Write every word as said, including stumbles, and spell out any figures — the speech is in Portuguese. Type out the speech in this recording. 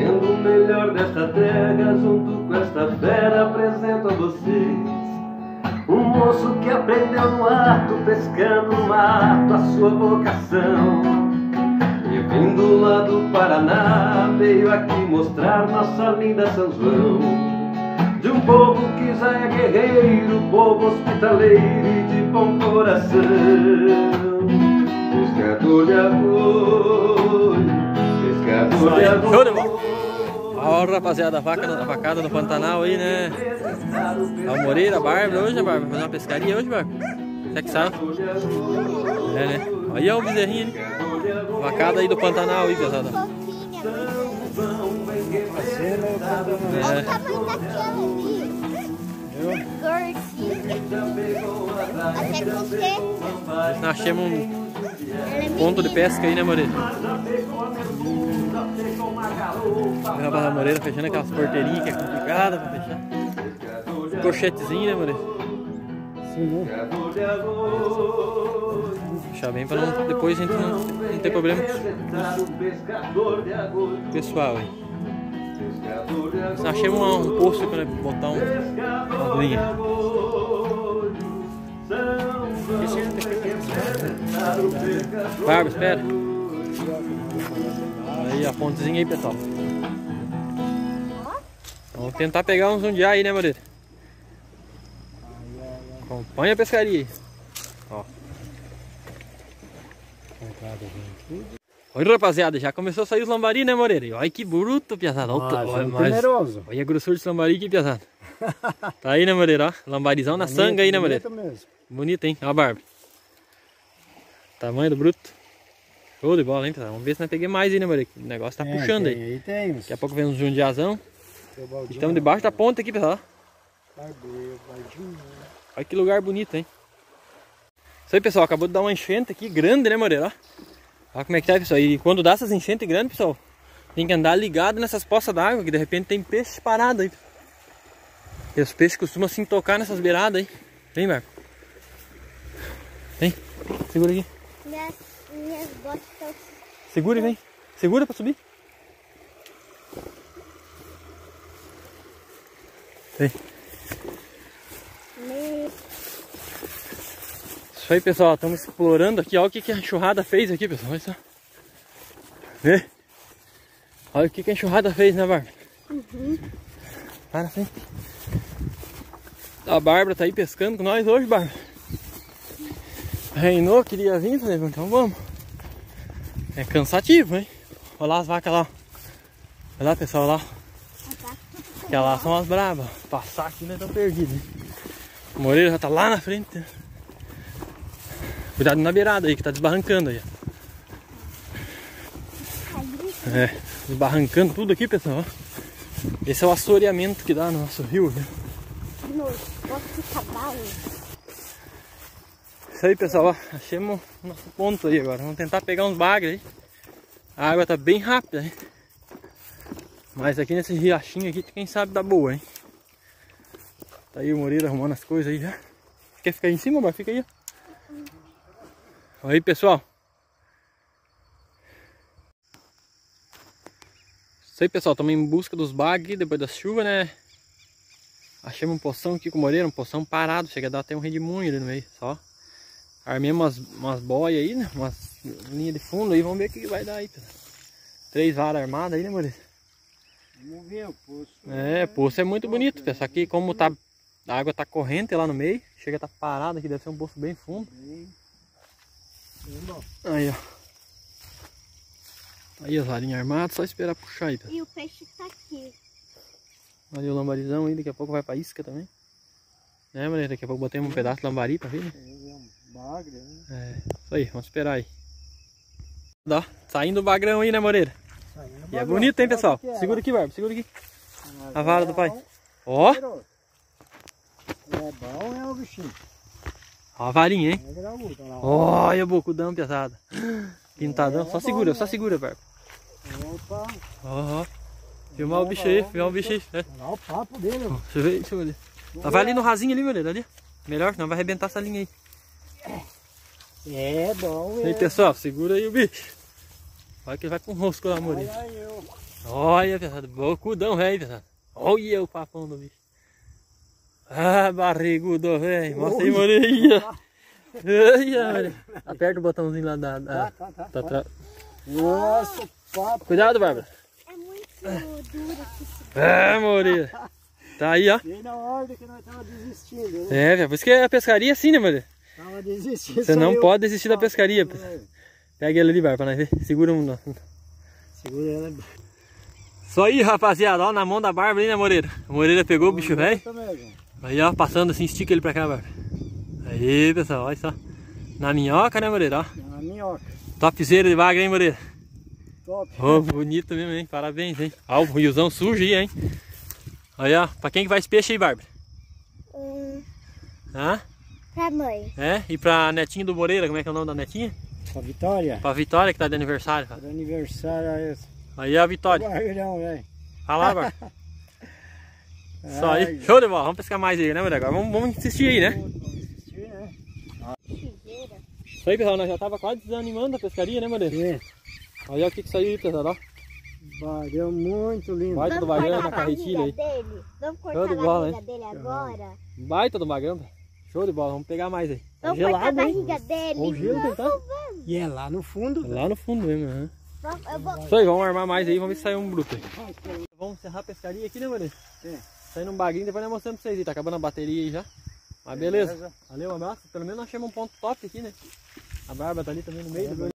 trazendo o melhor desta terra, junto com esta fera apresento a vocês um moço que aprendeu no ato, pescando no mato, a sua vocação. E vindo lá do Paraná, veio aqui mostrar nossa linda São João, de um povo que já é guerreiro, povo hospitaleiro e de bom coração. Pescador de arroz, pescador de arroz. Olha, rapaziada, a vaca, a vacada no Pantanal aí, né? A Moreira, a Bárbara hoje, a Bárbara, fazer uma pescaria hoje, Bárbara? Você que sabe? É, né? Aí é o bezerrinho ali. Vacada aí do Pantanal aí, pesada. É. Olha o tamanho daquela ali. Gordinha. Até você. Nós achamos um ponto de pesca aí, né, Moreira? A Barra Moreira fechando aquelas porteirinhas que é complicada pra fechar. Corchetezinho, né, Moreira? Sim, né? Fechar bem pra não, depois a gente não, não ter problema pessoal aí. Nós achamos um, um poço pra botar um, uma linha. Bárbara, espera. Aí a pontezinha aí, pessoal. Vamos tentar pegar uns ondear aí, né, Moreira? Acompanha a pescaria aí. Ó. Olha, rapaziada, já começou a sair os lambari, né, Moreira? Olha que bruto, piazada. Olha, olha, mas... olha a grossura desse lambari aqui, piazada. Tá aí, né, Moreira? Ó, lambarizão na sanga aí, né, Moreira? Bonito, hein? Olha a barba. Tamanho do bruto. Show de bola, hein, pessoal? Vamos ver se nós peguemos mais aí, né, Moreira? O negócio tá é, puxando tem, aí. aí tem, daqui a pouco vem uns jundiazão. Estamos debaixo da ponta aqui, pessoal. Olha que lugar bonito, hein? Isso aí, pessoal. Acabou de dar uma enchente aqui grande, né, Moreira? Olha como é que tá, pessoal. E quando dá essas enchentes grandes, pessoal, tem que andar ligado nessas poças d'água, que de repente tem peixe parado aí. E os peixes costumam se tocar nessas beiradas aí. Vem, Marco. Vem. Segura aqui. Minhas, minhas botas estão... Segura e vem. Segura pra subir. Vem. Me... Isso aí, pessoal. Estamos explorando aqui. Olha o que, que a enxurrada fez aqui, pessoal. Olha só. Vê? Olha o que, que a enxurrada fez, né, Bárbara? Uhum. Para, vem. A Bárbara tá aí pescando com nós hoje, Bárbara. Reinou, queria vir, falei, então vamos. É cansativo, hein? Olha lá as vacas lá. Olha lá, pessoal, lá. Aquelas lá são as bravas. Passar aqui nós estamos perdidos, hein? O Moreira já tá lá na frente. Cuidado na beirada aí, que tá desbarrancando aí. É, desbarrancando tudo aqui, pessoal. Esse é o assoreamento que dá no nosso rio, viu? Isso aí, pessoal, ó, achamos o nosso ponto aí agora. Vamos tentar pegar uns bagres aí. A água tá bem rápida, hein? Mas aqui nesse riachinho aqui, quem sabe dá boa, hein? Tá aí o Moreira arrumando as coisas aí já. Quer ficar aí em cima, mas fica aí, ó. Aí, pessoal. Isso aí, pessoal, estamos em busca dos bagres depois da chuva, né? Achamos um poção aqui com o Moreira, um poção parado. Chega a dar até um redemoinho ali no meio, só. Armei umas, umas boias aí, né? Umas linhas de fundo aí, vamos ver o que vai dar aí, pessoal. Três varas armadas aí, né, Moreira? Vamos ver o poço. É, o poço é muito bonito, pessoal. Aqui, como tá, a água tá corrente lá no meio, chega a estar tá parada aqui, deve ser um poço bem fundo. Aí, ó. Aí as varinhas armadas, só esperar puxar aí, pessoal. E o peixe tá aqui. Ali o lambarizão aí, daqui a pouco vai pra isca também. Né, Moreira? Daqui a pouco botei um pedaço de lambari pra ver, né? Bagre, né? É, isso aí, vamos esperar aí. Ó, saindo o bagrão aí, né, Moreira? Saindo E é bonito, hein, pessoal? Segura aqui, Bárbara, segura aqui. A vara do pai. Ó! É bom, é o bichinho. Ó a varinha, hein? Ó, Olha o bocudão, pesado. Pintadão. Só segura, só segura, Bárbara. Opa! Ó, ó. Filmar o bicho aí, filmar o bicho aí. É. Olha o papo dele, ó. Deixa eu ver, deixa eu ver. Ela vai ali no rasinho ali, Moreira, ali. Melhor, senão vai arrebentar essa linha aí. É bom, Aí, pessoal, segura aí o bicho. Olha que ele vai com o rosco lá, Moreira. Olha aí, ó. Olha, pesado, bocudão, velho, pesado. Olha o papão do bicho. Ah, barrigudo, velho. Mostra aí, Moreirinha. Olha, aperta o botãozinho lá da... da tá, tá, tá, tá. tá. Nossa, papo. Cuidado, Bárbara. É muito duro aqui. Ah, Moreira. Tá aí, ó. E na ordem que nós tava desistindo, né? É, velho, por isso que a pescaria é assim, né, Moreira? Tava desistindo. Você não saiu pode desistir da papo, pescaria. né? Pega ele ali, Bárbara, pra nós ver. Segura um... Segura ela. Só aí, rapaziada, ó, na mão da Bárbara aí, né, Moreira? A Moreira pegou o bicho velho. Também, Aí, ó, passando assim, estica ele pra cá, Bárbara. Aí, pessoal, olha só. Na minhoca, né, Moreira? Ó. na minhoca. Topzera de vaga, hein, Moreira? Top. Ô, oh, bonito mesmo, hein? Parabéns, hein? Ó, o riozão sujo aí, hein? Olha, ó, pra quem que vai esse peixe aí, Bárbara? Hum, Hã? pra mãe. É? E pra netinha do Moreira, como é que é o nome da netinha? Pra Vitória. Pra Vitória, que tá de aniversário, cara. Pro aniversário é esse. Aí, ó, a Vitória. Barulhão, velho. Fala lá, Bárbara. Só aí. Show de bola. Vamos pescar mais aí, né, Moreira? Agora vamos, vamos insistir aí, né? Vamos assistir, né? Chiveira. Isso aí, pessoal, nós já tava quase desanimando a pescaria, né, Moreira? É. Olha o que que saiu aí, pessoal, ó. Barulhão muito lindo. Baita do Vamos bagão cortar na a carretilha aí. barriga dele? Vamos Show cortar de a bola, barriga dele agora? Baita do bagão, velho. Show de bola, vamos pegar mais aí. Vamos cortar a Gelado, hein? barriga dele? Olha o gelo que tá. Vamos, E é lá no fundo. Lá no fundo mesmo, aham. vamos. Eu vou... Isso aí, vamos armar mais aí, vamos ver se sai um bruto aí. Vamos encerrar a pescaria aqui, né, Moreira? É. Saindo um bagrinho, depois nós mostramos pra vocês aí. Tá acabando a bateria aí já. Mas beleza. Valeu, um abraço. Pelo menos nós achamos um ponto top aqui, né? A Bárbara tá ali também no meio.